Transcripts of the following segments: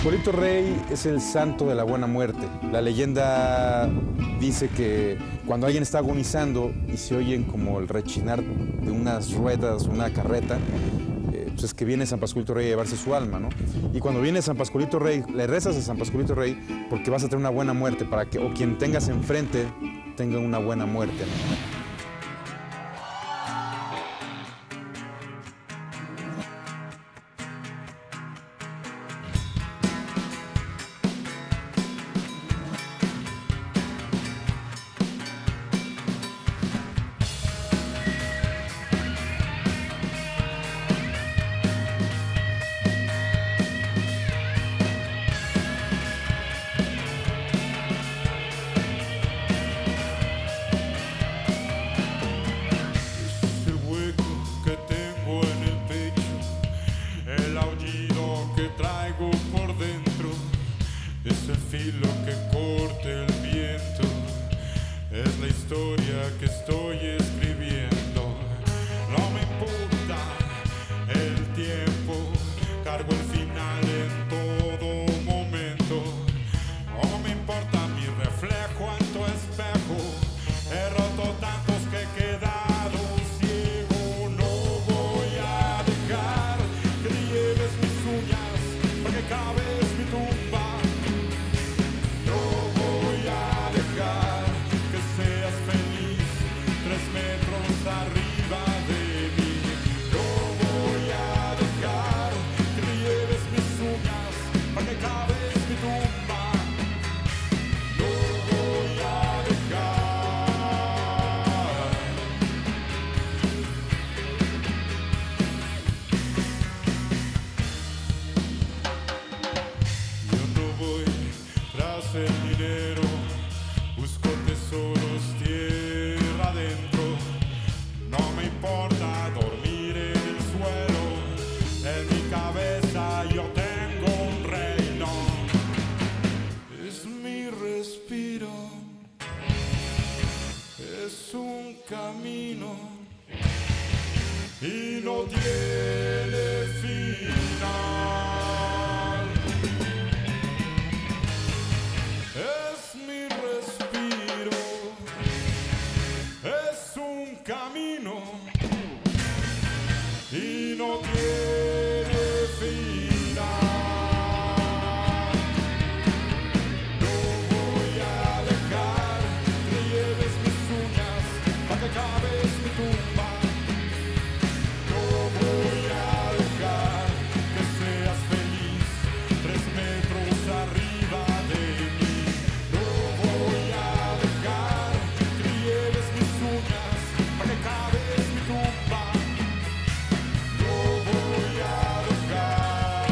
Pascualito Rey es el santo de la buena muerte. La leyenda dice que cuando alguien está agonizando y se oyen como el rechinar de unas ruedas, una carreta, pues es que viene San Pascualito Rey a llevarse su alma, ¿no? Y cuando viene San Pascualito Rey, le rezas a San Pascualito Rey porque vas a tener una buena muerte, para que o quien tengas enfrente tenga una buena muerte, ¿no? Lo que corte el viento es la historia que estoy escribiendo. No me importa el tiempo, cargo el final en todo momento. No me importa mi reflejo en tu espejo. He roto tantos que he quedado ciego. No voy a dejar que te lleves mis uñas para que cabes mi tumba. El dinero, busco tesoros tierra adentro. No me importa dormir en el suelo. En mi cabeza yo tengo un reino. Es mi respiro, es un camino y no tiene final. Camino y no tiene final. No voy a dejar que lleves mis uñas para que cabes mi tumba. No voy a dejar que seas feliz 3 metros arriba de mí. No voy a dejar que lleves mis uñas para que cabes mi tumba. No voy a dejar.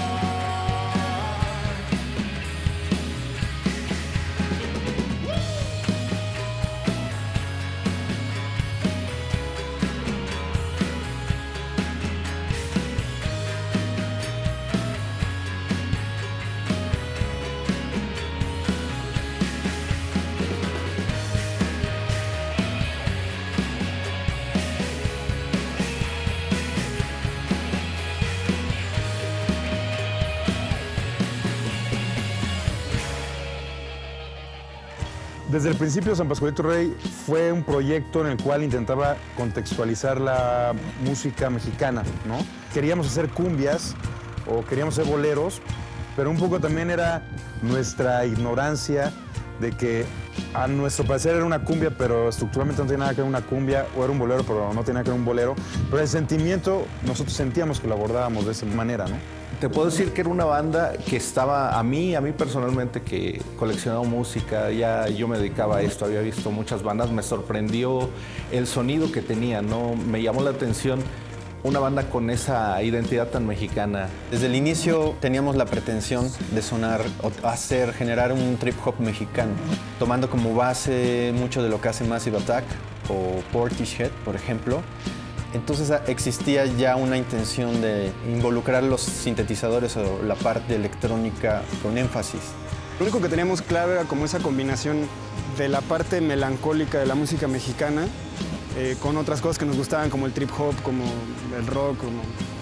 Desde el principio, San Pascualito Rey fue un proyecto en el cual intentaba contextualizar la música mexicana, ¿no? Queríamos hacer cumbias o queríamos hacer boleros, pero un poco también era nuestra ignorancia de que a nuestro parecer era una cumbia, pero estructuralmente no tenía nada que ver una cumbia, o era un bolero, pero no tenía nada que ver un bolero. Pero el sentimiento, nosotros sentíamos que lo abordábamos de esa manera, ¿no? Te puedo decir que era una banda que estaba, a mí personalmente, que coleccionaba música, ya yo me dedicaba a esto, había visto muchas bandas, me sorprendió el sonido que tenía, ¿no? Me llamó la atención una banda con esa identidad tan mexicana. Desde el inicio teníamos la pretensión de sonar o generar un trip hop mexicano, tomando como base mucho de lo que hace Massive Attack o Portishead, por ejemplo. Entonces existía ya una intención de involucrar los sintetizadores o la parte electrónica con énfasis. Lo único que teníamos claro era como esa combinación de la parte melancólica de la música mexicana con otras cosas que nos gustaban, como el trip hop, como el rock, como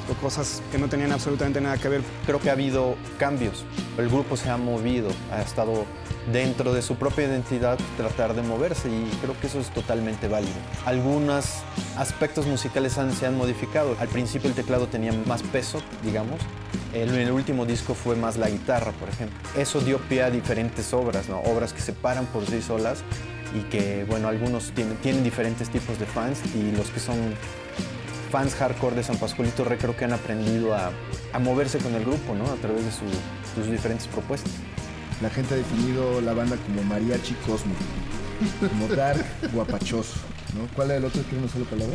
o cosas que no tenían absolutamente nada que ver. Creo que ha habido cambios. El grupo se ha movido, ha estado dentro de su propia identidad, tratar de moverse, y creo que eso es totalmente válido. Algunos aspectos musicales se han modificado. Al principio el teclado tenía más peso, digamos. En el último disco fue más la guitarra, por ejemplo. Eso dio pie a diferentes obras, ¿no? Obras que se paran por sí solas y que, bueno, algunos tienen diferentes tipos de fans, y los que son fans hardcore de San Pascualito Rey creo que han aprendido a moverse con el grupo, ¿no? A través de sus diferentes propuestas. La gente ha definido la banda como mariachi cósmico, como dark, guapachoso, ¿no? ¿Cuál era el otro? ¿Tiene una sola palabra?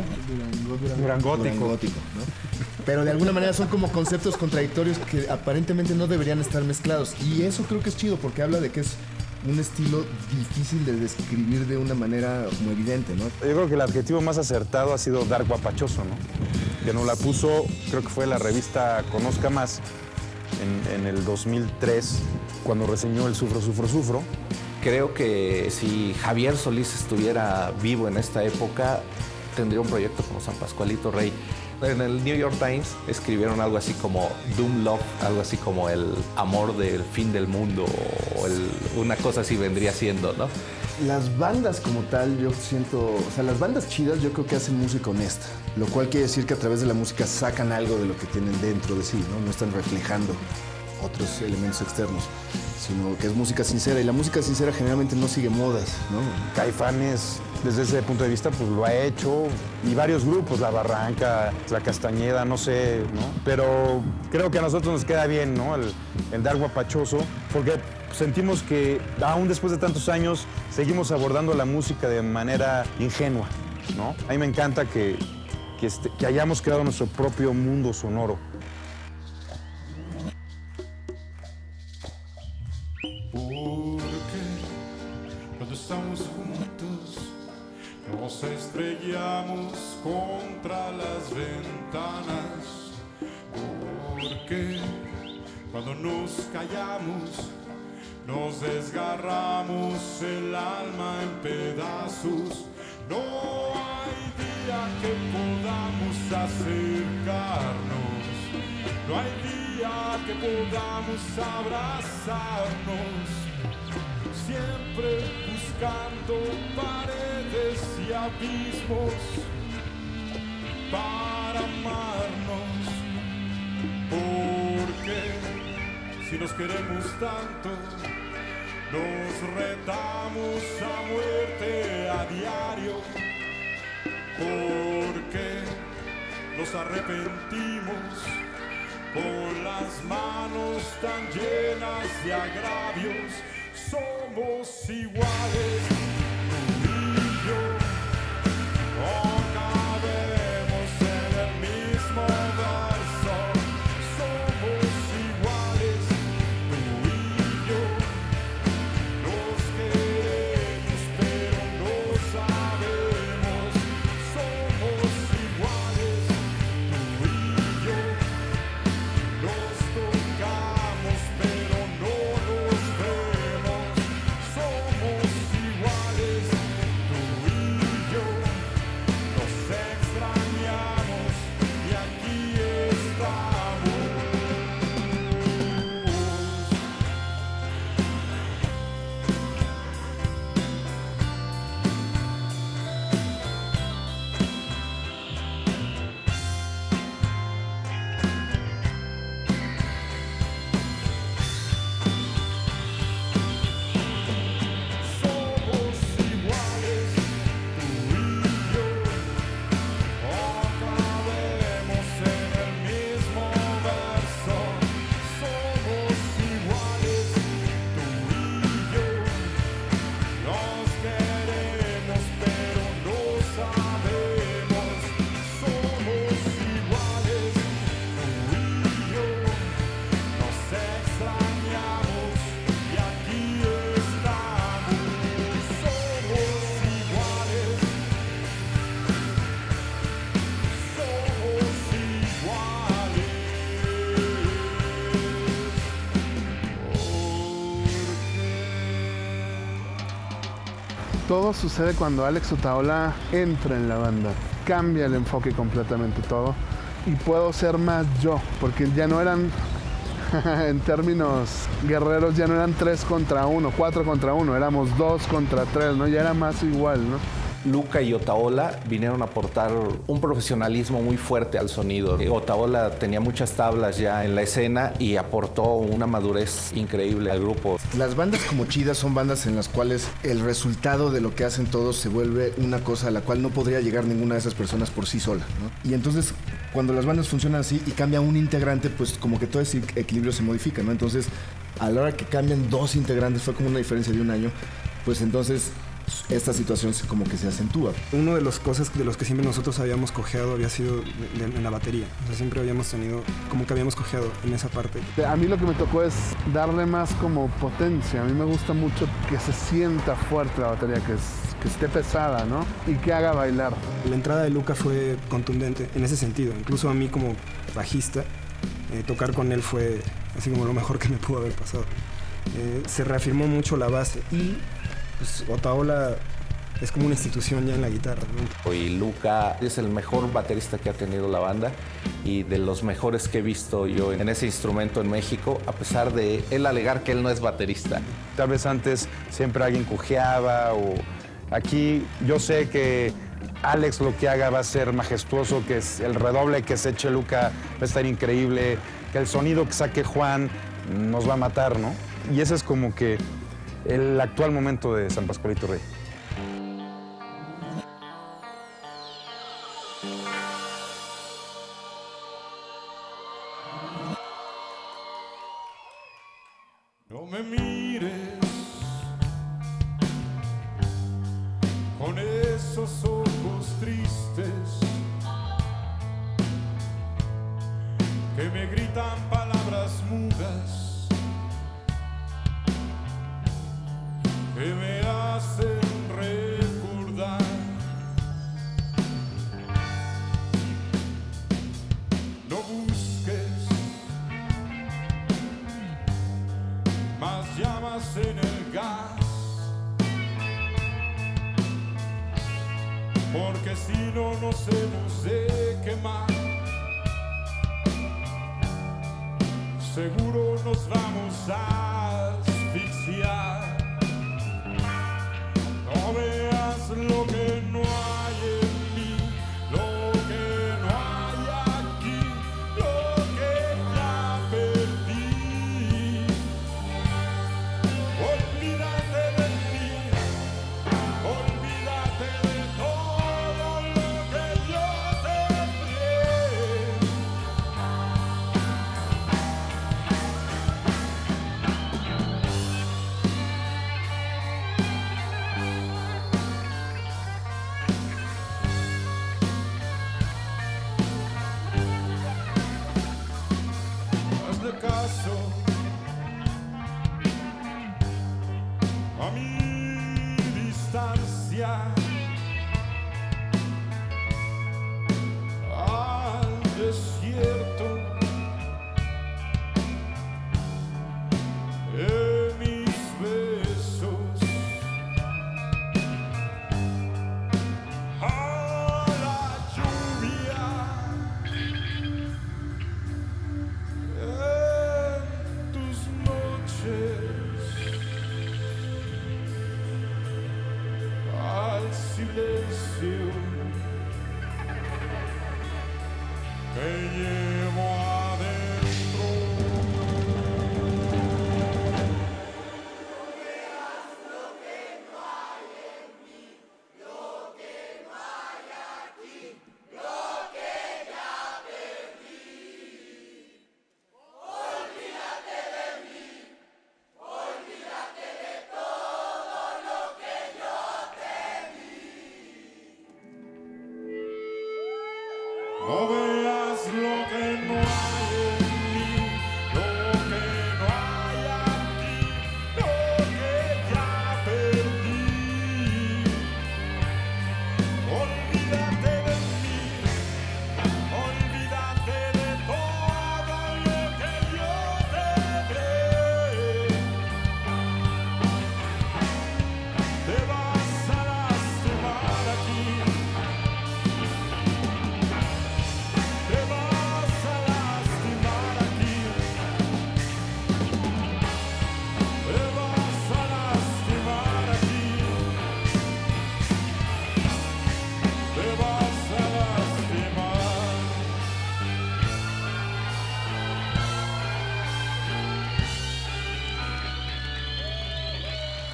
Durangótico, ¿no? Pero de alguna manera son como conceptos contradictorios que aparentemente no deberían estar mezclados. Y eso creo que es chido porque habla de que es un estilo difícil de describir de una manera como evidente, ¿no? Yo creo que el adjetivo más acertado ha sido dark guapachoso, ¿no? Que nos la puso, creo que fue la revista Conozca Más, en el 2003, cuando reseñó el Sufro, Sufro, Sufro. Creo que si Javier Solís estuviera vivo en esta época, tendría un proyecto como San Pascualito Rey. En el New York Times escribieron algo así como Doom Love, algo así como el amor del fin del mundo, o una cosa así vendría siendo, ¿no? Las bandas como tal, yo siento, o sea, las bandas chidas yo creo que hacen música honesta, lo cual quiere decir que a través de la música sacan algo de lo que tienen dentro de sí, ¿no? No están reflejando otros elementos externos, sino que es música sincera, y la música sincera generalmente no sigue modas, ¿no? Caifanes, desde ese punto de vista, pues lo ha hecho, y varios grupos, La Barranca, La Castañeda, no sé, ¿no? Pero creo que a nosotros nos queda bien, ¿no? El dar guapachoso, porque sentimos que aún después de tantos años seguimos abordando la música de manera ingenua, ¿no? A mí me encanta que hayamos creado nuestro propio mundo sonoro. Porque cuando estamos juntos nos estrellamos contra las ventanas. Porque cuando nos callamos nos desgarramos el alma en pedazos. No hay día que podamos acercarnos, no hay día que podamos abrazarnos, siempre buscando paredes y abismos para amarnos. Porque si nos queremos tanto, nos retamos a muerte a diario. Porque nos arrepentimos con las manos tan llenas de agravios. Somos iguales, tú y yo, no cabemos en el mismo verso. Somos iguales, tú y yo, nos queremos pero no sabemos. Somos iguales, tú y yo, nos tocamos pero no nos vemos. Somos iguales, tú y yo, nos extrañamos y aquí estamos. Somos iguales, tú y yo, no cabemos en el mismo verso. Somos iguales, tú y yo, nos queremos pero no sabemos. Somos iguales, tú y yo, nos extrañamos y aquí estamos. Somos iguales, Todo sucede cuando Alex Otaola entra en la banda, cambia el enfoque completamente todo. y puedo ser más yo, porque ya no eran, en términos guerreros, ya no eran 3 contra 1, 4 contra 1, éramos 2 contra 3, ¿no? Ya era más igual, ¿no? Luca y Otaola vinieron a aportar un profesionalismo muy fuerte al sonido. Otaola tenía muchas tablas ya en la escena y aportó una madurez increíble al grupo. Las bandas como chidas son bandas en las cuales el resultado de lo que hacen todos se vuelve una cosa a la cual no podría llegar ninguna de esas personas por sí sola, ¿no? Y entonces, cuando las bandas funcionan así y cambia un integrante, pues como que todo ese equilibrio se modifica, ¿no? Entonces, a la hora que cambian 2 integrantes, fue como una diferencia de 1 año, pues entonces esta situación como que se acentúa. Una de las cosas de los que siempre nosotros habíamos cojeado había sido en la batería. O sea, siempre habíamos tenido, como que habíamos cojeado en esa parte. A mí lo que me tocó es darle más como potencia. A mí me gusta mucho que se sienta fuerte la batería, que esté pesada, ¿no? Y que haga bailar. La entrada de Luca fue contundente en ese sentido. Incluso a mí como bajista, tocar con él fue así como lo mejor que me pudo haber pasado. Se reafirmó mucho la base y pues Otaola es como una institución ya en la guitarra, ¿no? Y Luca es el mejor baterista que ha tenido la banda y de los mejores que he visto yo en ese instrumento en México, a pesar de él alegar que él no es baterista. Tal vez antes siempre alguien cojeaba o aquí yo sé que Alex lo que haga va a ser majestuoso, que es el redoble que se eche Luca va a estar increíble, que el sonido que saque Juan nos va a matar, ¿no? Y ese es como que el actual momento de San Pascualito Rey. No me mires con esos ojos tristes que me gritan palabras mudas, que me hacen recordar no busques más llamas en el gas, porque si no nos hemos de quemar, seguro nos vamos a asfixiar. No veas lo que no hay en mí, lo que no hay aquí, lo que ya perdí. Olvídate de mí, olvídate de todo lo que yo caso a mi distancia, al desierto de mis besos, a la lluvia. Al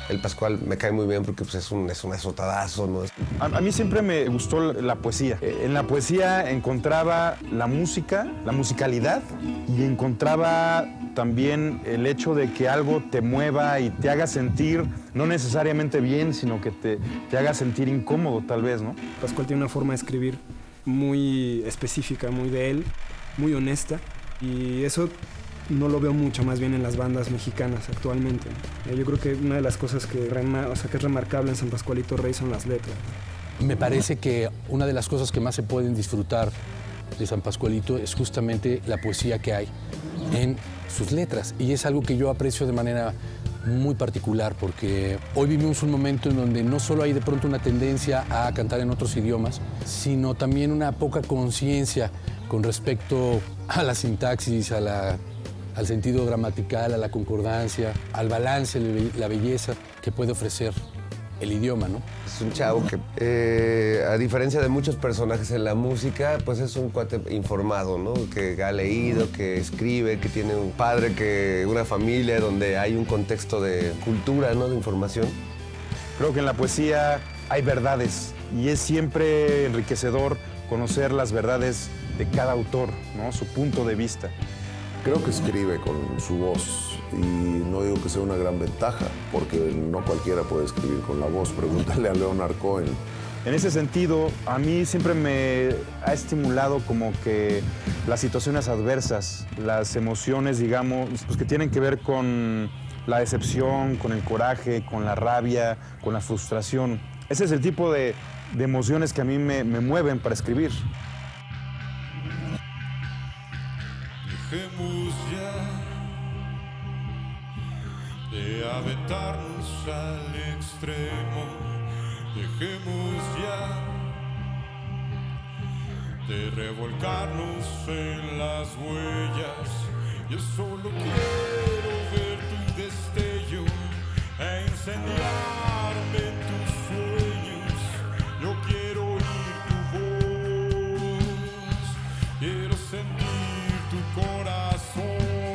El Pascual me cae muy bien porque pues, es un azotadazo, ¿no? A mí siempre me gustó la poesía. En la poesía encontraba la música, la musicalidad, y encontraba también el hecho de que algo te mueva y te haga sentir, no necesariamente bien, sino que te haga sentir incómodo, tal vez, ¿no? Pascual tiene una forma de escribir muy específica, muy de él, muy honesta, y eso no lo veo mucho más bien en las bandas mexicanas actualmente. Yo creo que una de las cosas que es remarcable en San Pascualito Rey son las letras. Me parece que una de las cosas que más se pueden disfrutar de San Pascualito es justamente la poesía que hay en sus letras, y es algo que yo aprecio de manera muy particular, porque hoy vivimos un momento en donde no solo hay de pronto una tendencia a cantar en otros idiomas, sino también una poca conciencia con respecto a la sintaxis, al sentido gramatical, a la concordancia, al balance, la belleza que puede ofrecer el idioma, ¿no? Es un chavo que, a diferencia de muchos personajes en la música, pues es un cuate informado, ¿no? Que ha leído, que escribe, que tiene un padre, una familia donde hay un contexto de cultura, ¿no? De información. Creo que en la poesía hay verdades y es siempre enriquecedor conocer las verdades de cada autor, ¿no? Su punto de vista. Creo que escribe con su voz y no digo que sea una gran ventaja, porque no cualquiera puede escribir con la voz. Pregúntale a Leonard Cohen. En ese sentido, a mí siempre me ha estimulado como que las situaciones adversas, las emociones, digamos, pues que tienen que ver con la decepción, con el coraje, con la rabia, con la frustración. Ese es el tipo de emociones que a mí me mueven para escribir. Dejemos ya de aventarnos al extremo, dejemos ya de revolcarnos en las huellas. Yo solo quiero ver tu destello e incendiarme en tus sueños. Yo quiero oír tu voz, quiero sentir tu corazón.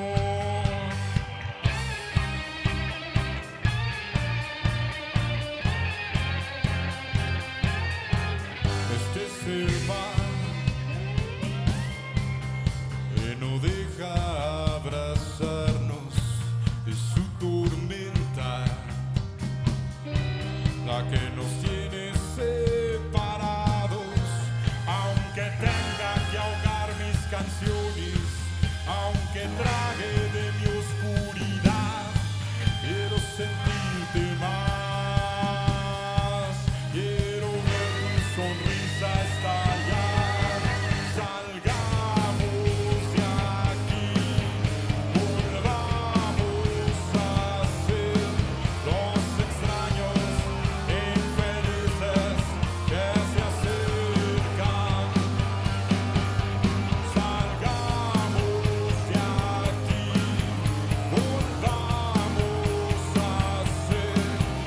Este es el mar que no deja abrazarnos, es su tormenta la que nos tiene separados. Aunque tenga que ahogar mis canciones, aunque trague de mi oscuridad, quiero sentirte más, quiero ver tu sonrisa estallar. Salgamos de aquí, volvamos a ser los extraños infelices que se acercan. Salgamos de aquí, volvamos a ser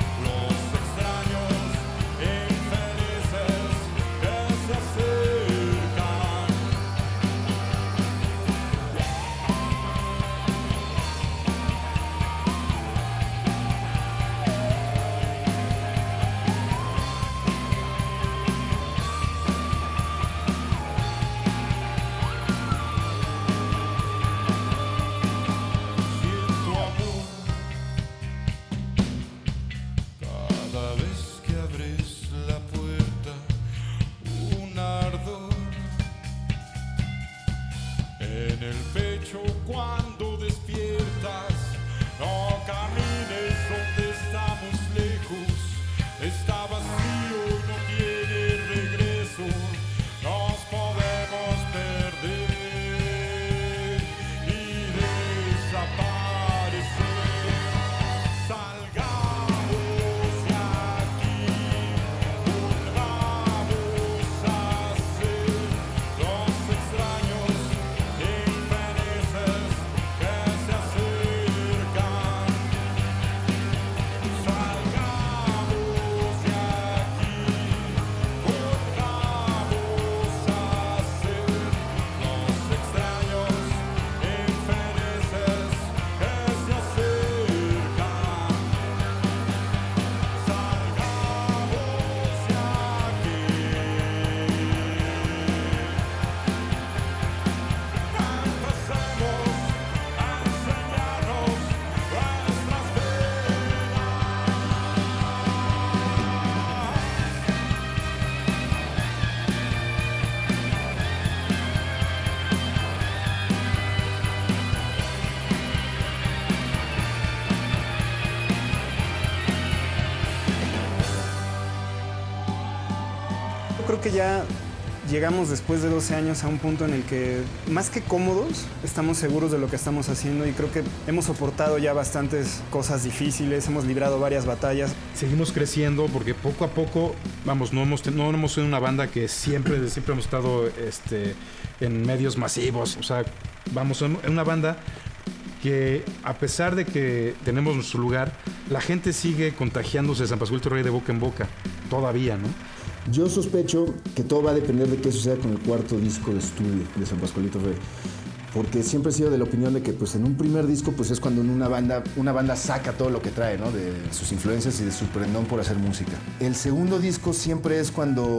creo que ya llegamos después de 12 años a un punto en el que, más que cómodos, estamos seguros de lo que estamos haciendo y creo que hemos soportado ya bastantes cosas difíciles, hemos librado varias batallas. Seguimos creciendo porque poco a poco, vamos, no hemos sido una banda que siempre hemos estado en medios masivos. O sea, vamos, en una banda que a pesar de que tenemos nuestro lugar, la gente sigue contagiándose de San Pascualito Rey de boca en boca, todavía, ¿no? Yo sospecho que todo va a depender de qué suceda con el cuarto disco de estudio de San Pascualito Rey. Porque siempre he sido de la opinión de que pues, en un primer disco pues, es cuando una banda saca todo lo que trae, ¿no? De sus influencias y de su prendón por hacer música. El segundo disco siempre es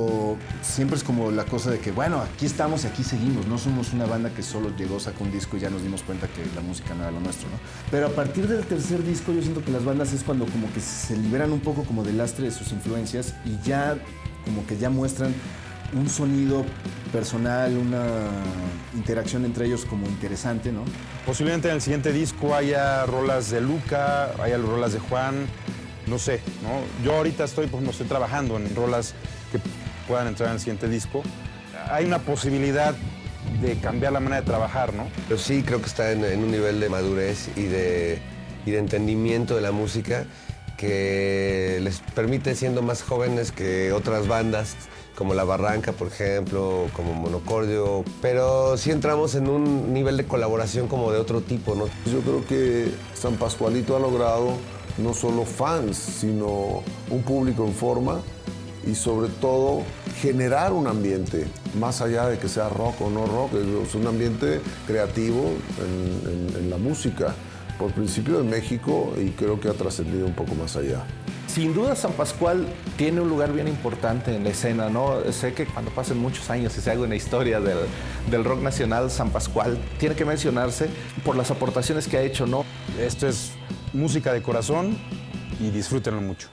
como la cosa de que, bueno, aquí estamos y aquí seguimos. No somos una banda que solo llegó, sacó un disco y ya nos dimos cuenta que la música no era lo nuestro, ¿no? Pero a partir del tercer disco yo siento que las bandas es cuando como que se liberan un poco como del lastre de sus influencias y ya como que ya muestran un sonido personal, una interacción entre ellos como interesante, ¿no? Posiblemente en el siguiente disco haya rolas de Luca, haya rolas de Juan, no sé, ¿no? Yo ahorita estoy trabajando en rolas que puedan entrar en el siguiente disco. Hay una posibilidad de cambiar la manera de trabajar, ¿no? Pero sí creo que está en un nivel de madurez y de entendimiento de la música que les permite, siendo más jóvenes que otras bandas, como La Barranca, por ejemplo, como Monocordio, pero sí entramos en un nivel de colaboración como de otro tipo, ¿no? Yo creo que San Pascualito ha logrado no solo fans, sino un público en forma y sobre todo generar un ambiente, más allá de que sea rock o no rock, es un ambiente creativo en la música, por principio en México, y creo que ha trascendido un poco más allá. Sin duda San Pascual tiene un lugar bien importante en la escena, ¿no? Sé que cuando pasen muchos años y se haga una historia del rock nacional, San Pascual tiene que mencionarse por las aportaciones que ha hecho, ¿no? Esto es música de corazón y disfrútenlo mucho.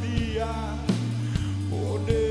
día, poner